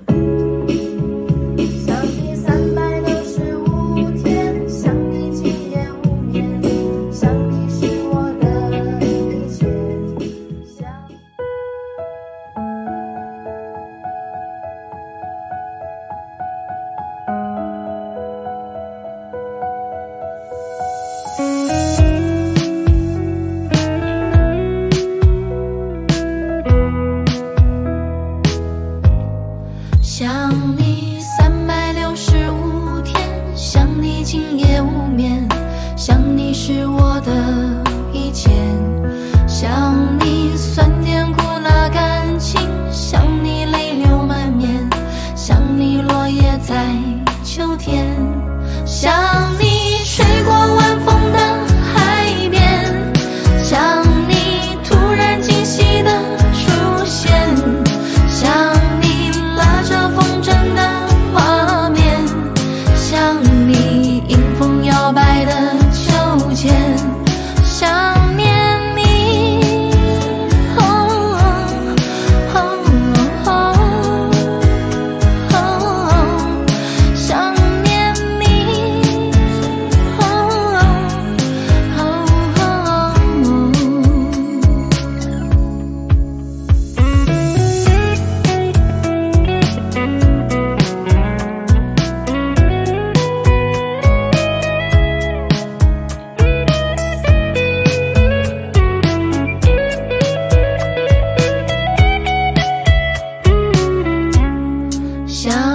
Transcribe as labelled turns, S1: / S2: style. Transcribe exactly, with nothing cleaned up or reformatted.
S1: 想你三百六十五天，想你今夜无眠，想你是我的一切，想你酸甜苦辣感情，想你泪流满面，想你落叶在秋天，想你吹过晚风的海边，想你突然惊喜的出现，想你拉着风筝的画面，想你迎风摇摆的秋千，想念你，哦哦哦哦，想念你，哦哦哦。想